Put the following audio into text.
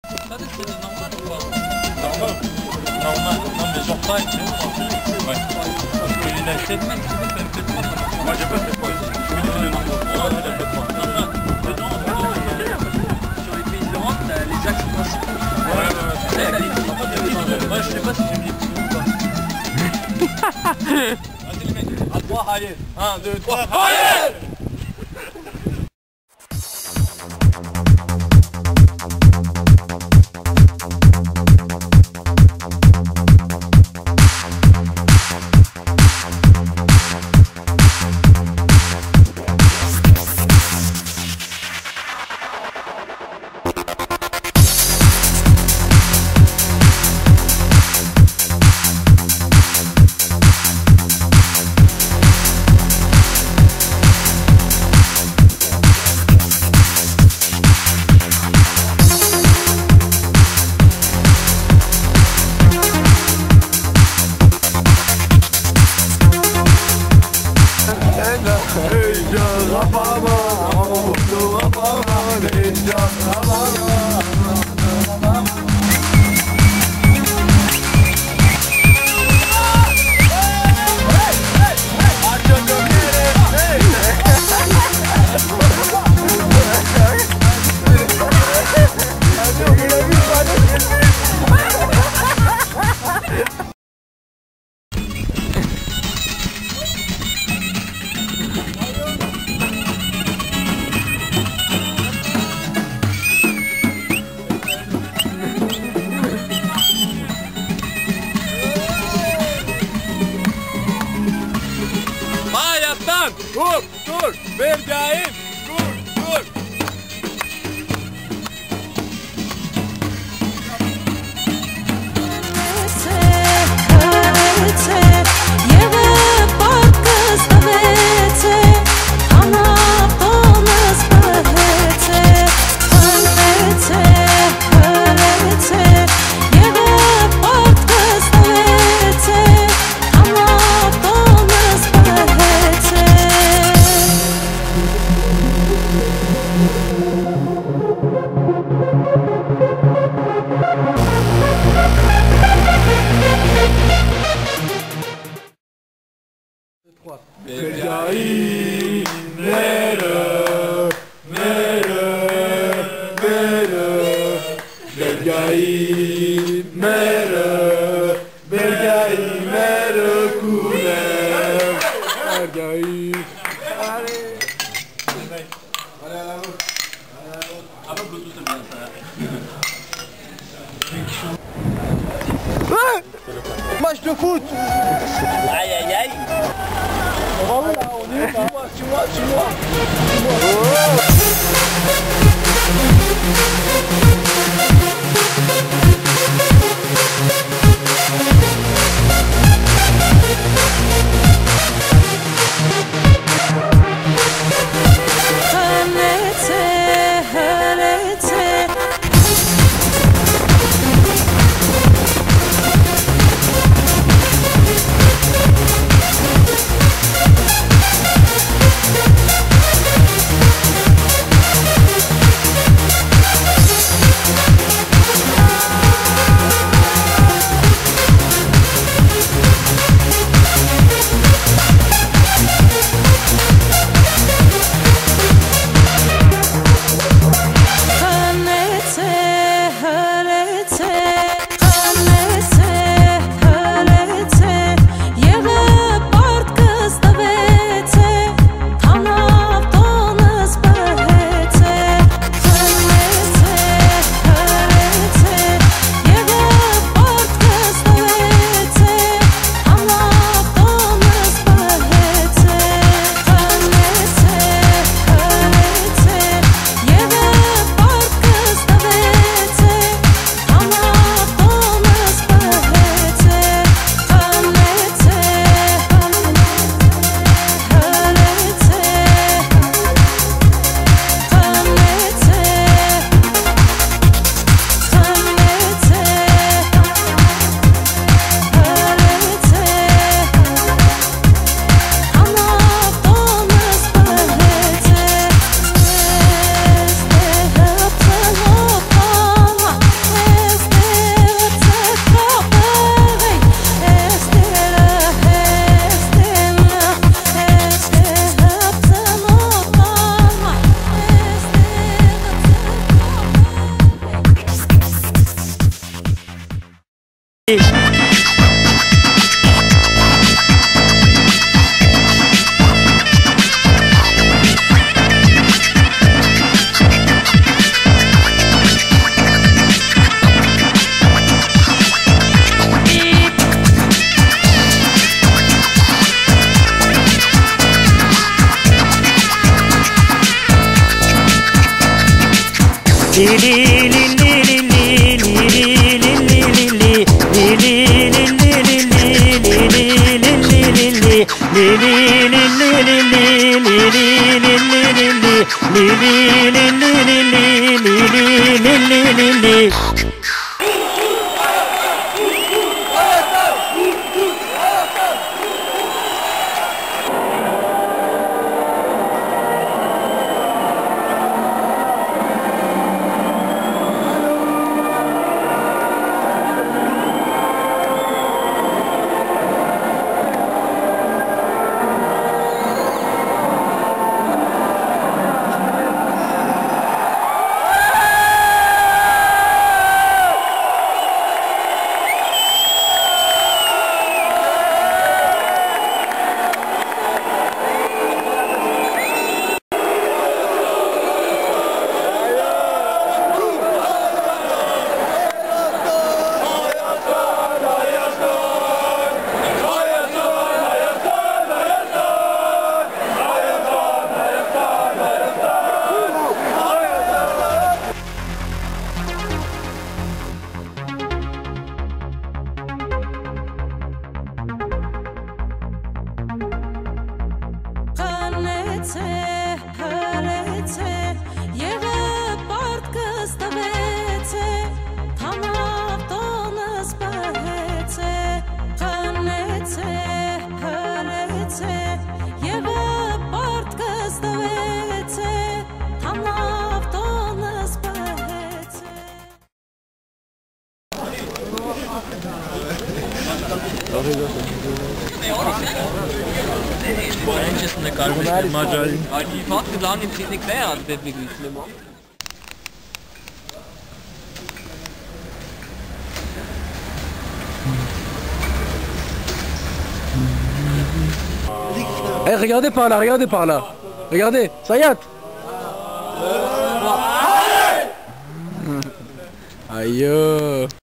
Ça, c'est normal ou pas? Normal. Normal. Non, mais genre pas avec le haut. Ouais. Parce qu'il a 7 mètres, tu peux faire peut-être pas. Moi, j'ai pas fait 3 ici. Je me dis le nombre. Moi, il a fait 3. Sur les pays d'Europe, t'as les axes principaux. Ouais. Moi, je sais pas si tu me dis petit ou pas. Vas-y, les mecs. À 3, allez. 1, 2, 3, allez! Dur, dur, Belgium, dur. Belgium, match de foot. Aïe aïe aïe. On va où là? On est où là? Tu vois. Öncesinde kardeşlerim Macar. Die Fahrt wird lange nicht quer, das wird wirklich schlimm. Eh, regardez par là, regardez par là. Regardez, Sayat. Aïe.